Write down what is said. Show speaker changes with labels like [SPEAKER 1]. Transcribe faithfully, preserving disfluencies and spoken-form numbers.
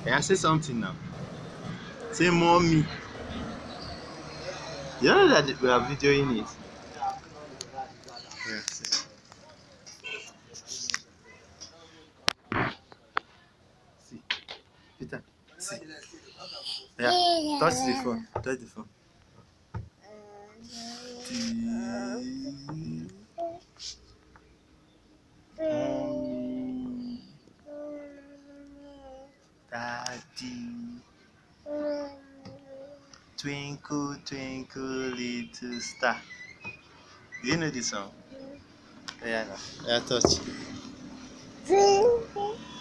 [SPEAKER 1] Yeah, say something now. Say mommy. You know that we are videoing it. Yes. See, Peter. See. Yeah. Touch the phone. Touch the phone. Mommy. Daddy. Twinkle, twinkle, little star. Do you know this song? Yeah, no. Yeah, touch.